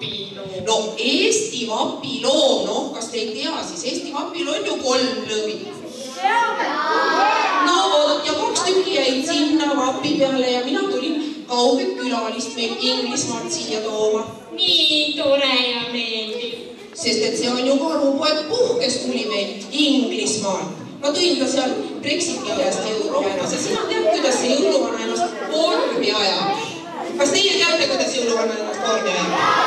vapiloo. No Eesti vapiloo, noh, kas te ei tea, siis Eesti vapiloo on ju 3 lõvi. No vot, ja 2 tükki jäid sinna vapi peale ja mina tulin kauget külalist meil Inglismaalt siia tooma. Nii tore ja meeldib. Sest et see on ju karupoeg Puhh, kes tuli meil Inglismaalt. Ma tõin ta seal Brexiti ajast jõuluvannas ja sina tead, kuidas see jõuluvana ennast vormi ajab. Kas teie teate, kuidas jõuluvana ennast vormi ajab?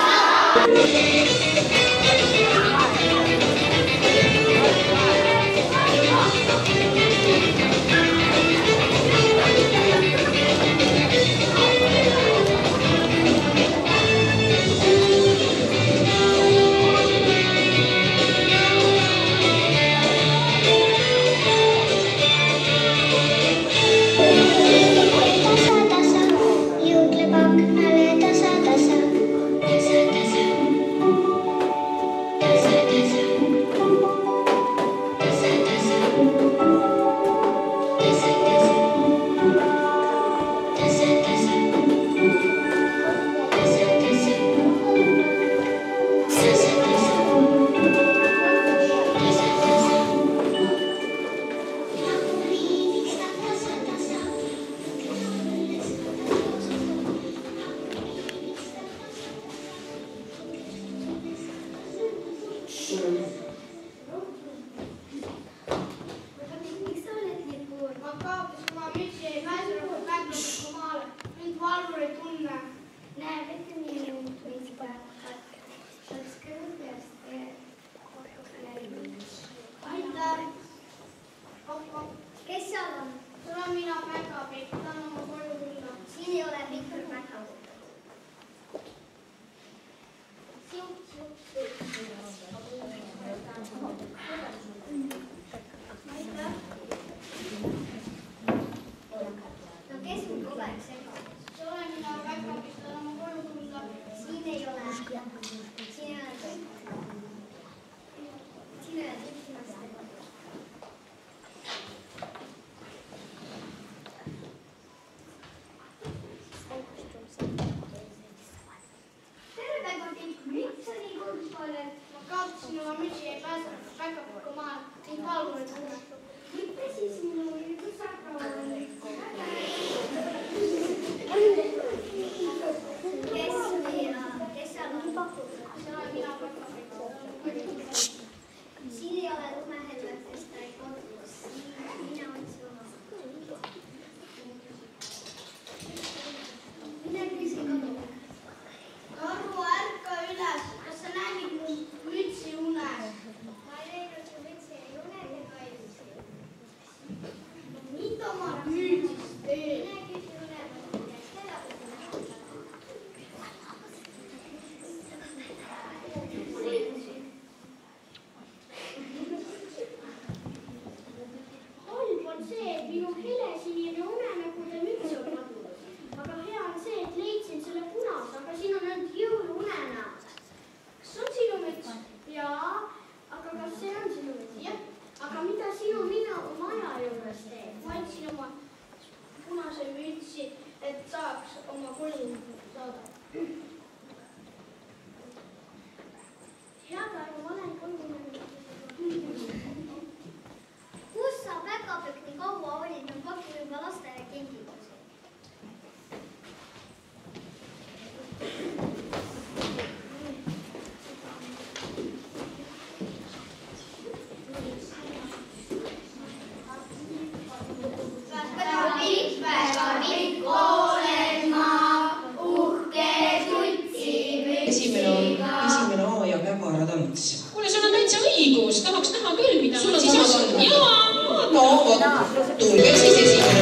Kuule, sul on täitsa õigus, tahaks näha küll, mida sul on siis samad on. andmed? Jaa! No vot, tulge siis esimene.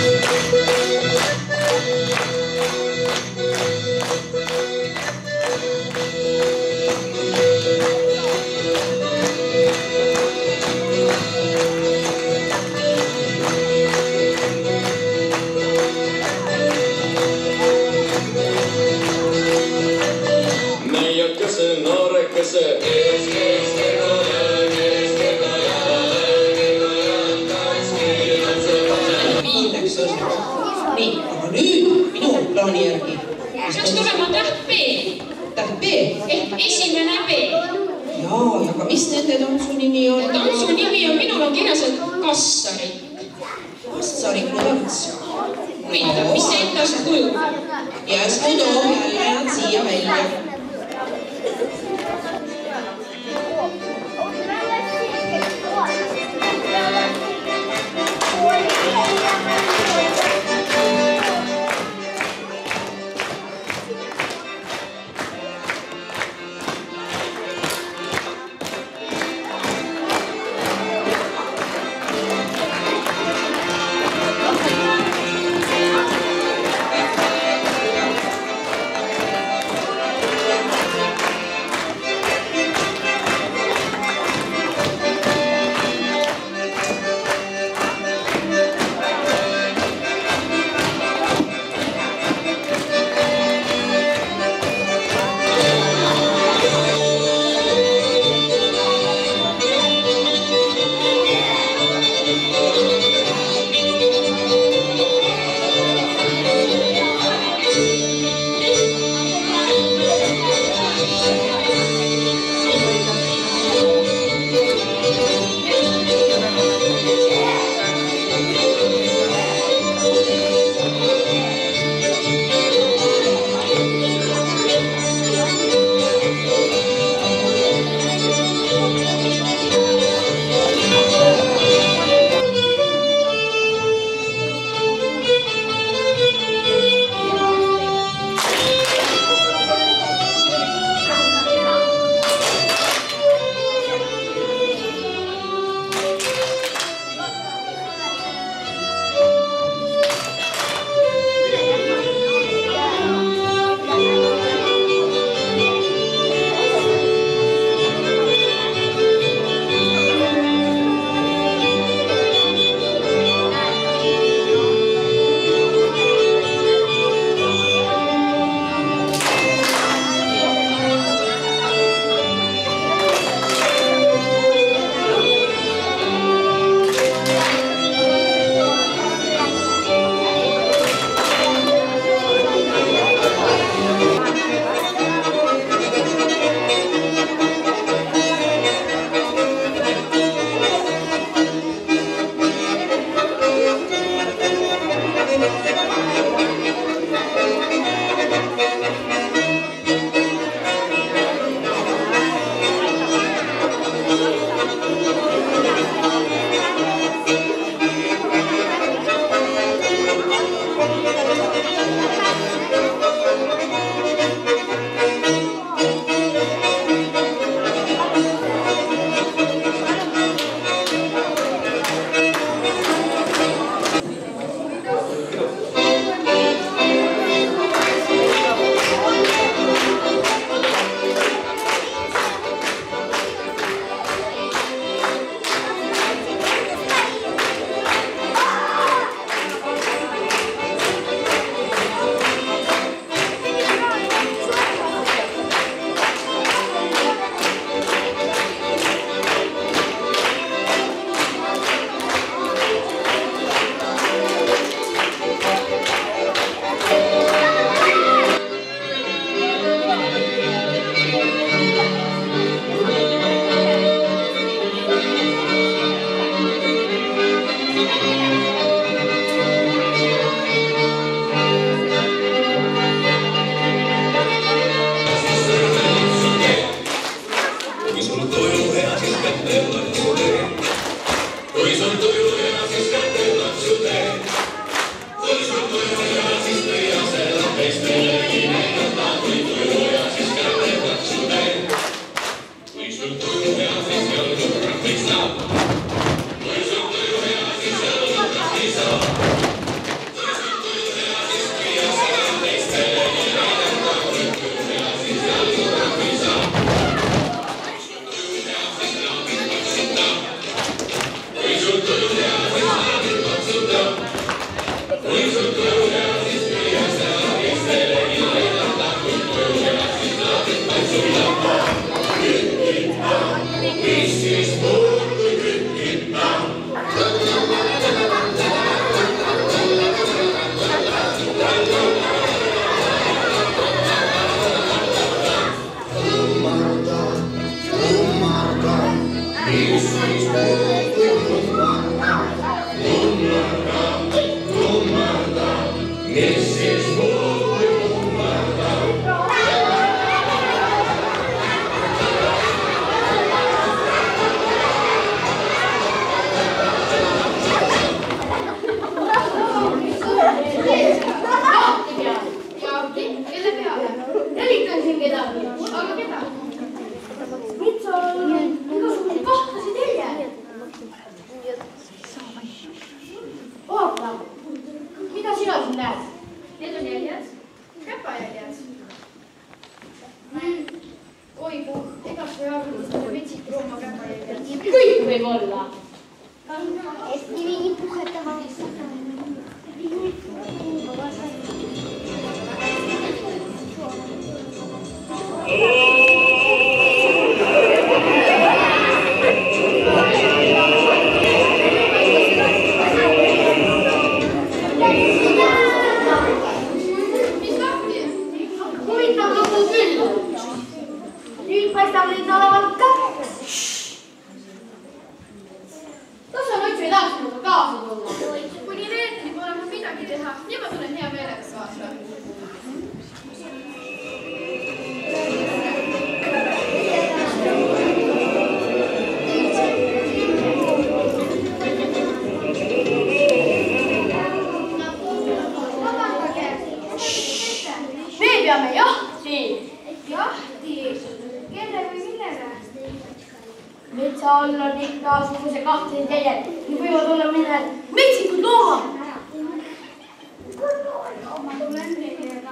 Näijakese, noorekese, Nii, aga nüüd minu plaani järgi. Peaks tulema täht B. Täht B, mis nende tantsu nimi on? Tantsu nimi on, minul on kirjas, et Kassarik. Kassariku tants. Huvitav, mis see endast kujub? Järsku toob jälle nad siia välja. Aga keda? Metsal on igasugused kahtlasi teljed. Oota, mida sina siin näed? Need on jäljed, käpajäljed. Oi puh, ega sa ei arva, et need metsiku looma käpajäljed. Kõik võib olla. Eesti viini puhetama. Huvitav lugu küll. Nüüd paistab neid olevat kaks. Kas on üldse ei tahaks minuga kaasa tulla? Kuni reedeni pole mul midagi teha, nii ma tulen hea meelega kaasa. Me peame jahti. Jahti, kelle või millele? Metsa all on igasuguse kahtlase teljed. Need võivad olla mõned metsikud loomad. Ma tulen reedega.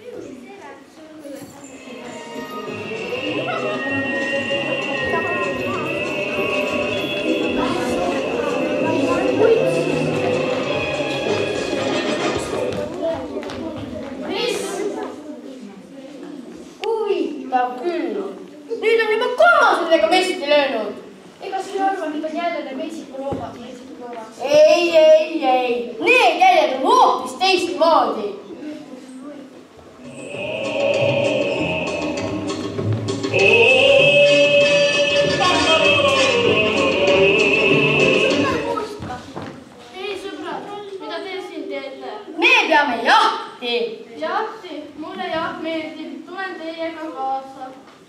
Huvitav küll. Nüüd on juba kolmas nendega messi löönud. Ega sa ei arva, nüüd on jälle need metsiku loomad. Ei. Need jäljed on hoopis teistmoodi. Ei sõbrad, mida te siin teete? Me peame jahti. Jahti, mulle jah meeldib, tulen teiega kaasa.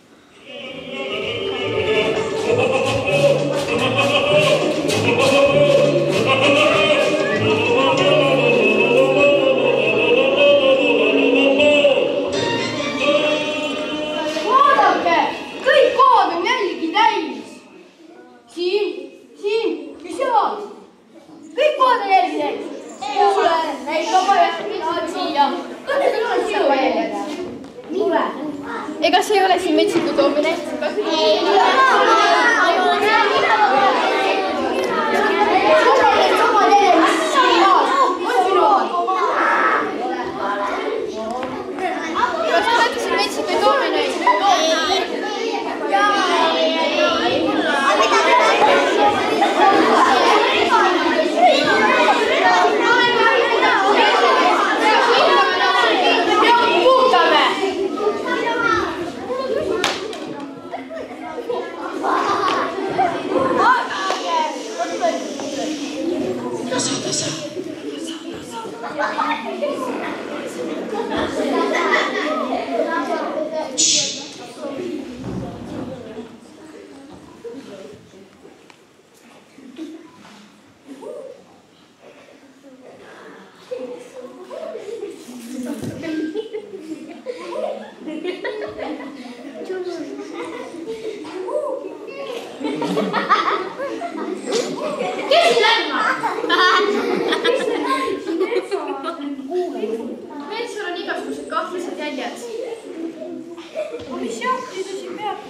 Vaadake, kõik kohad on jälgi täis. Siin ja seal. Kõik kohad on jälgi täis. Kuule, näita oma jälgi siia. Kas need on sinu jäljed? Tule. Ega see ei ole siin metsiku toomine? Kas te olete siin metsiku toomine? Metsal on igasugused kahtlased jäljed. Mis jahti ta siin peab?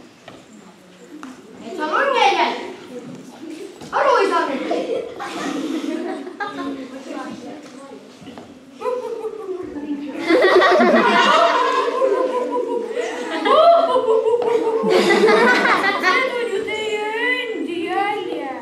Metsal on jäljed. Aru ei saa nüüd. Need on ju teie endi jäljed.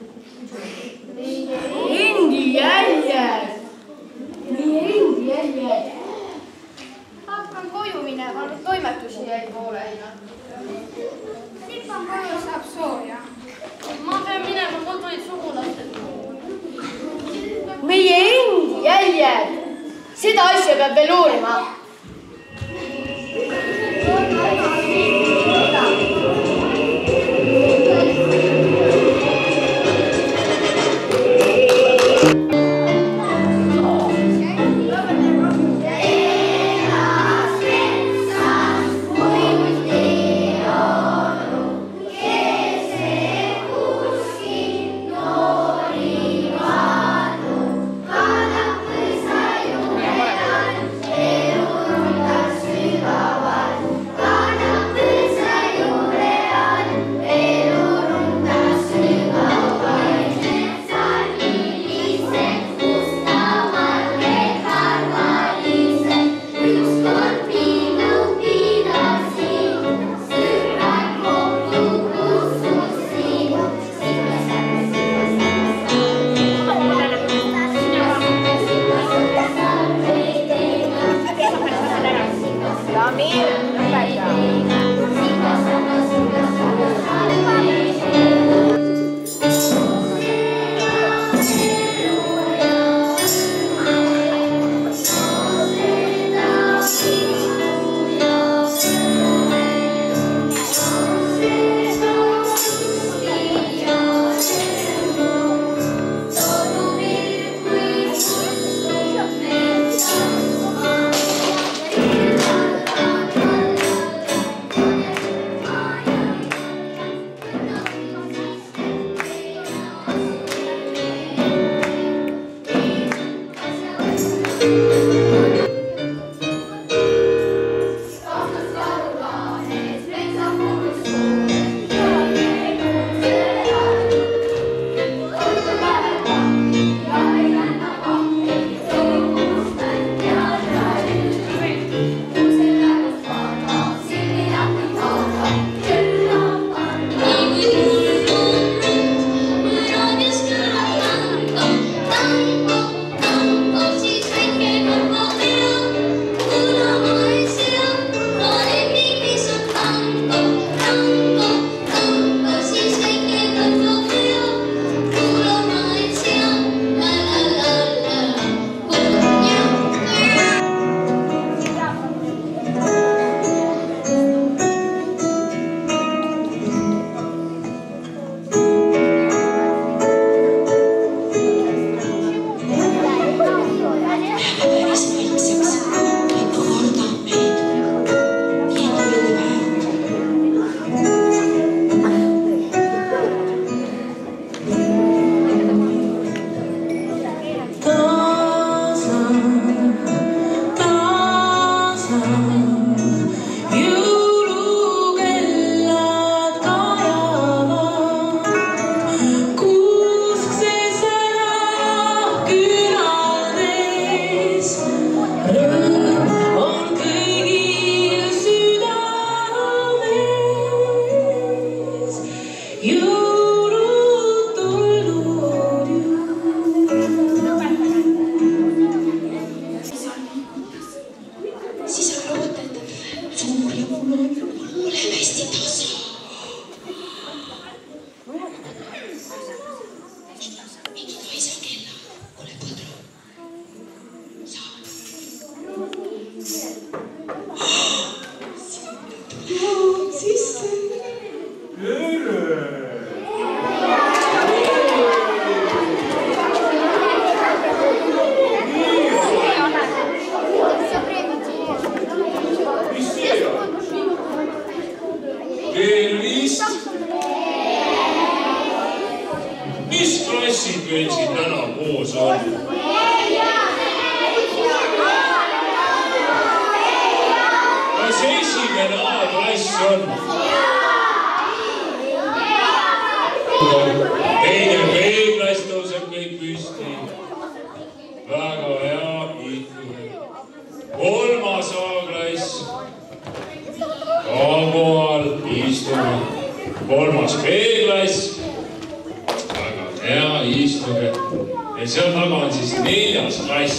Endi jäljed. Meie endi jäljed. Hakkan koju minema, nüüd toimetusi jäi pooleli. Hüppan koju, saab sooja. Ma pean minema, mul tulid sugulased. Meie endi jäljed. Seda asja peab veel uurima. suur ja punane, kuuleme hästi tasa. Mingi kaisa kella, kuule põdru. Saa. Sisse. Mis klassid meil siin täna koos on? Kas esimene A-klass on? Teine B-klass tõuseb kõik püsti. Väga hea, kiitus. Kolmas A-klass. Ka kohal istume. Kolmas B-klass. Hea, istuge. Ja seal taga on siis 4. klass.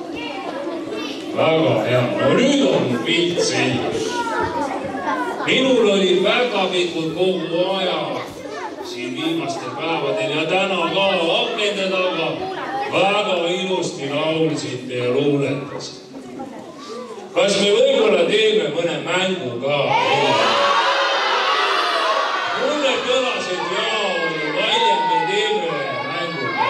Väga hea. No nüüd on pilt selge. Minul oli väga pikul kogu aja siin viimastel päevadel ja täna ka akende taga väga ilusti laulsite ja luuletasite. Kas me võib-olla teeme mõne mängu ka? Mulle kõlas, et me teeme mängu ka.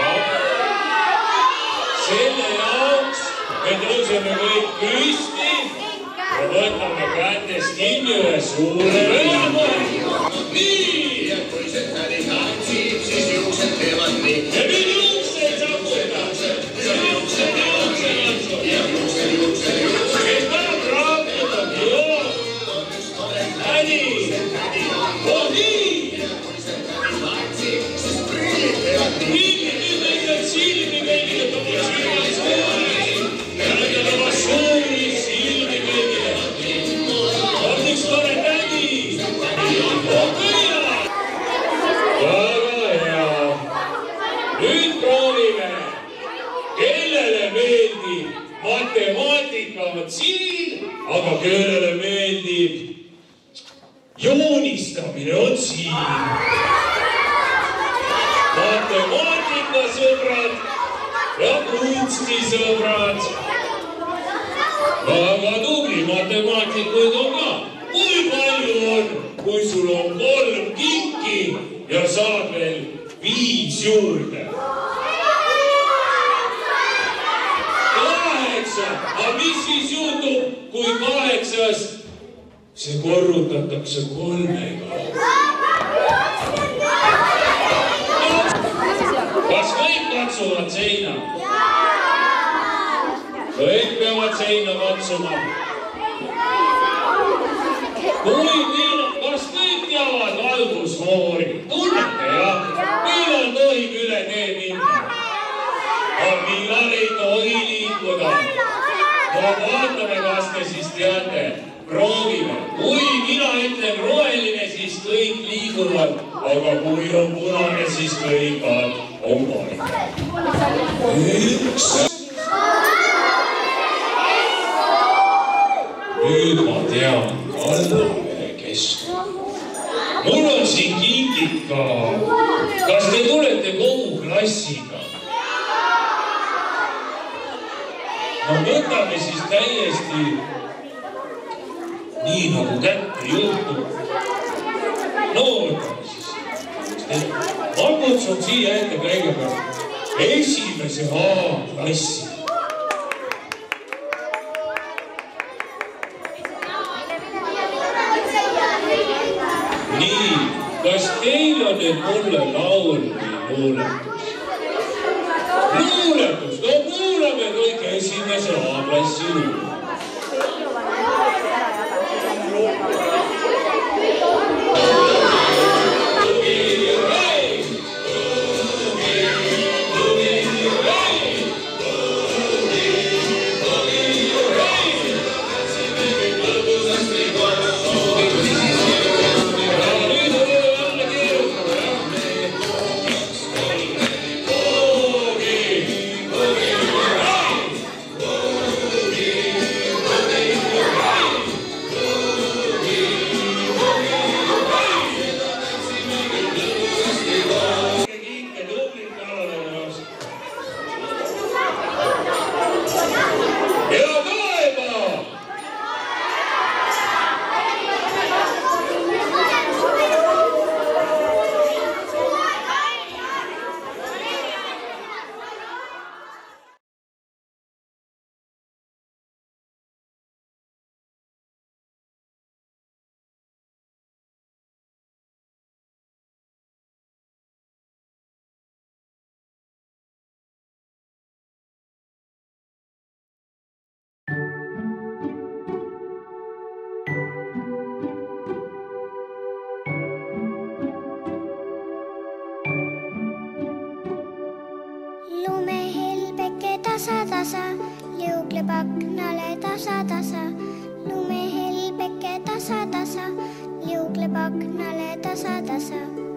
Selle jaoks me tõuseme kõik püsti ja võtame kätest kinni ühe suure rõõmu. Nii! Ja kui see tädi tantsib, siis juuksed teevad nii. Ja nüüd juuksed saksutavad. Ja juuksed teevad nii. Ja juuksed. Kes tahab raaputab? Joo! Tädi! Oh nii! Ja kui see tädi tantsib, siis prillid teevad nii. Prillid teevad silmi kõigile, toob silmad suuri. Ja nüüd oma suuri silmi kõigile. On üks tore tädi. Väga hea. Nüüd proovime, kellele meeldib matemaatika on siin, aga kellele meeldib joonistamine on siin. Matemaatikasõbrad ja kunstisõbrad. Väga tubli, matemaatikuid on ka. Kui palju on, kui sul on 3 kinki ja saad veel 5 juurde? 8. Aga mis siis juhtub, kui 8-st see korrutatakse 3-ga? Kas kõik katsuvad seina? Kõik peavad seina katsuma. Kas kõik teavad valgusfoori? Tunnete, jah? Millal tohib üle tee minna? Aga millal ei tohi liikuda? No vaatame, kas te siis teate. Proovime. Kui mina ütlen roheline, siis kõik liiguvad. Aga kui on punane, siis kõik on paika. 1. Nüüd ma tean, allame keskel. Mul on siin kingid ka. Kas te tulete kogu klassiga? No võtame siis täiesti nii nagu kätte juhtub. No võtame siis. Ma kutsun siia ette kõigepealt esimese A-klassi. Nii, kas teil on nüüd mulle laul või luuletus? Luuletus, no kuulame kõik esimese A-klassi luuletus. tasa-tasa, liugleb aknale tasa-tasa. Lumehelbeke tasa-tasa, liugleb aknale tasa-tasa.